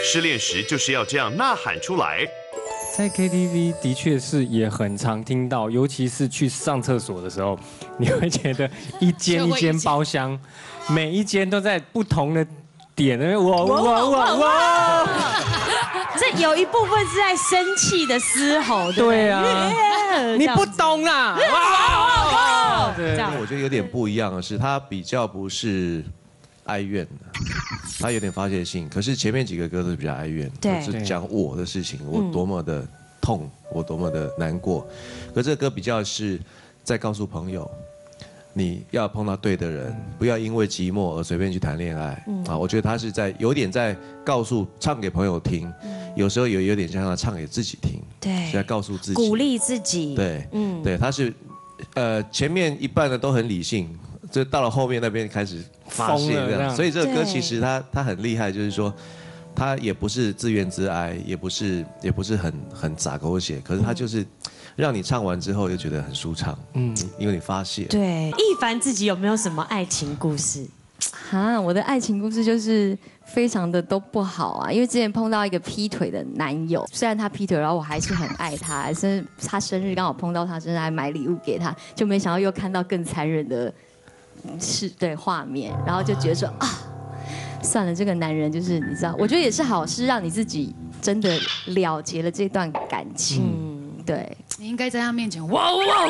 失恋时就是要这样呐喊出来。 在 KTV 的确是也很常听到，尤其是去上厕所的时候，你会觉得一间一间包厢，每一间都在不同的点，哇！ 这有一部分是在生气的嘶吼， 对啊，你不懂啦，哇！ 这样我觉得有点不一样的是，他比较不是哀怨的，他有点发泄性。可是前面几个歌都是比较哀怨，是讲我的事情，我多么的痛，我多么的难过。可这个歌比较是在告诉朋友，你要碰到对的人，不要因为寂寞而随便去谈恋爱。啊，我觉得他是有点在告诉，唱给朋友听，有时候有点像他唱给自己听， 对， 是在告诉自己， 鼓励自己。 对，对，他是，前面一半呢都很理性。就到了后面那边开始发泄这样，所以这个歌其实它很厉害，就是说，它也不是自怨自哀，也不是很洒狗血，可是它就是让你唱完之后又觉得很舒畅，因为你发泄。 对，一凡自己有没有什么爱情故事？ 我的爱情故事就是非常的都不好啊，因为之前碰到一个劈腿的男友，虽然他劈腿，然后我还是很爱他，他生日刚好碰到他生日，还买礼物给他，就没想到又看到更残忍的。对画面，然后就觉得说算了，这个男人就是你知道，我觉得也是好事，让你自己真的了结了这段感情。对， 你应该在他面前哇，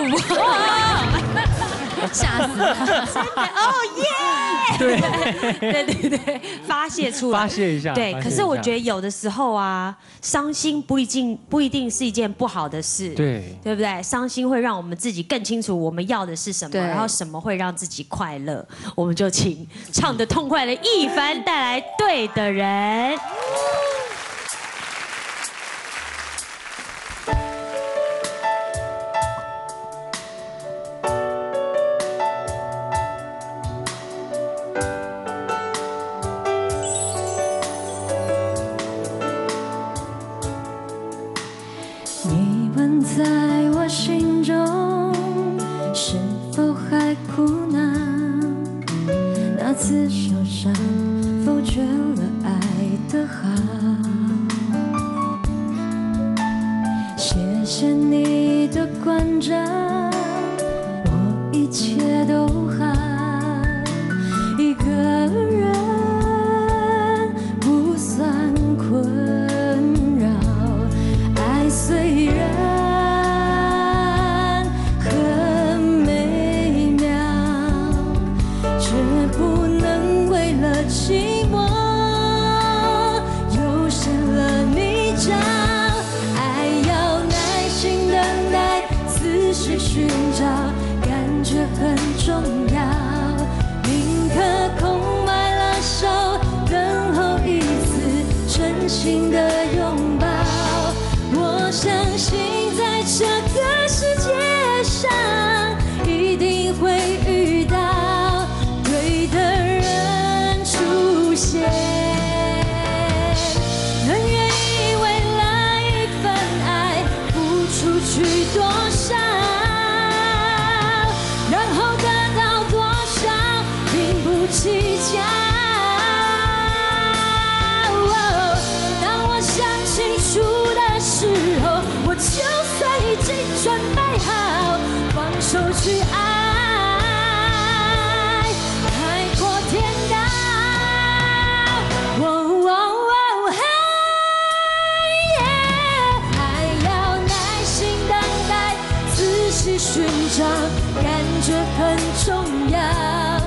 吓死他！ 真的对，发泄出来， 发泄一下。 对，可是我觉得有的时候啊，伤心不一定是一件不好的事， 对不对？伤心会让我们自己更清楚我们要的是什么，然后什么会让自己快乐。我们就请唱得痛快的一凡带来《对的人》。 在我心中，是否还苦恼？那次受伤，否决了爱的好。谢谢你的关照，我一切都好。一个人不算困扰，爱虽然。寂寞又陷了泥沼，爱要耐心等待，仔细寻找，感觉很重要。宁可空白了手，等候一次真心的拥抱。我相信在这个世界上，一定会遇到对的人。能愿意为了一份爱付出去多少，然后得到多少，并不计较。当我想清楚的时候，我就算已经准备好放手去爱。寻找，感觉很重要。